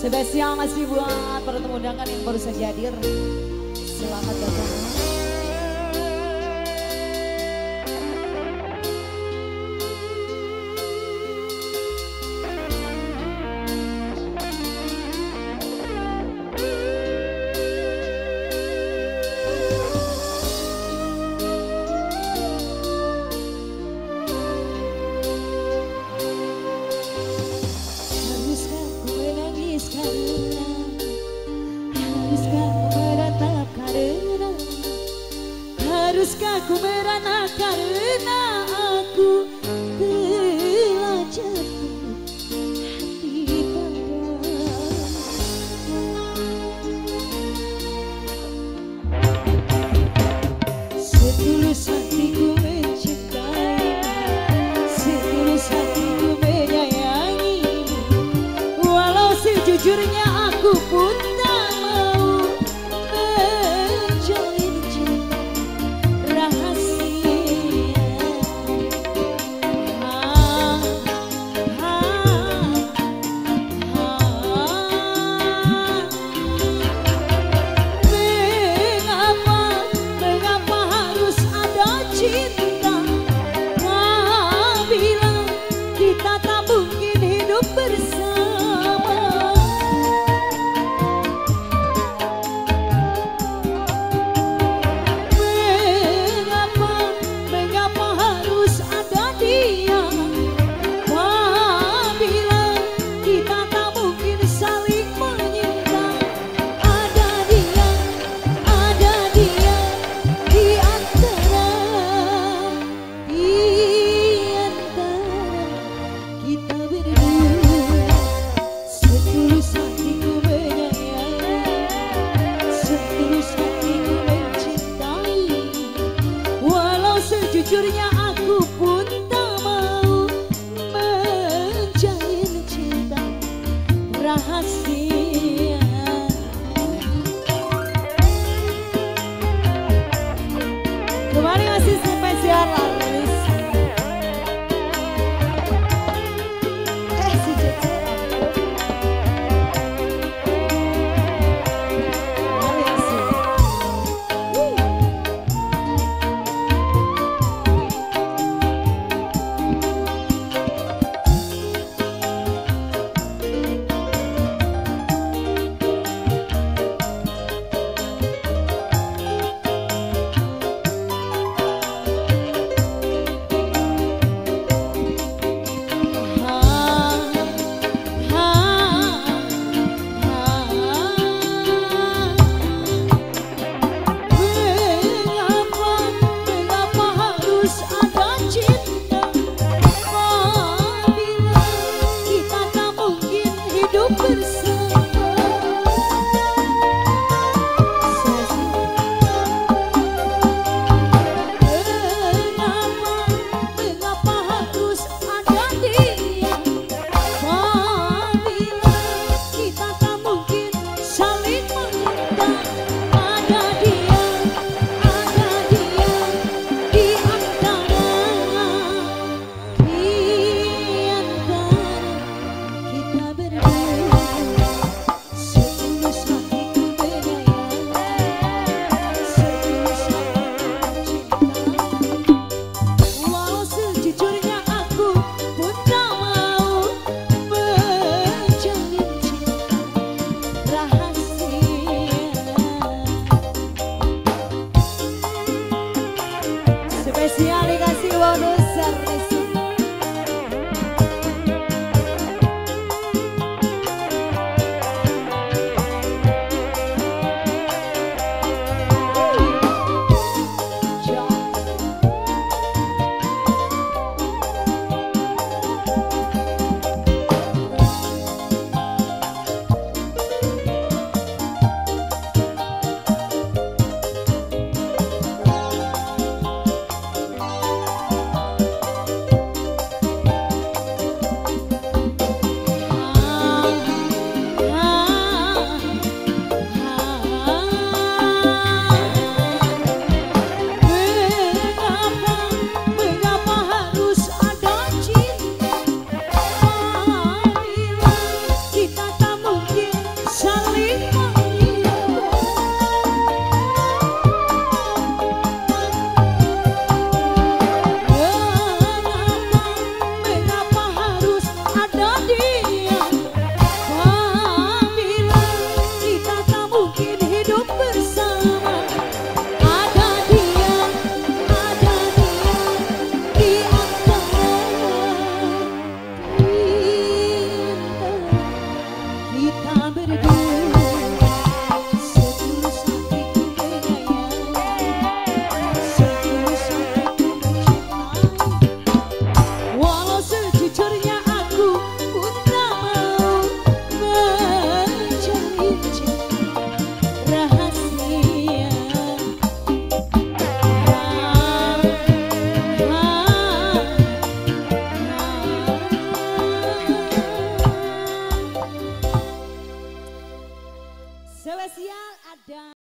Spesial masih buat para tamu undangan yang baru saja hadir. Selamat datang. Haruskah ku merana karena aku telah jatuh hati padamu. Setulus hatiku mencintai, setulus hatiku menyayangi, walau sejujurnya aku pun tak mau menjalin cinta rahasia. Mengapa harus ada cinta apabila kita tak mungkin hidup bersama? Mengapa harus ada dia apabila kita tak mungkin saling menyinta? Ada dia di antara kita berdua. Setulus hatiku menyayangi, setulus hatiku mencintai, walau sejujurnya aku pun tak mau menjalin cinta rahasia. Kembali masih spesial Laris. Si Cece. Kembali masih. Spesial ada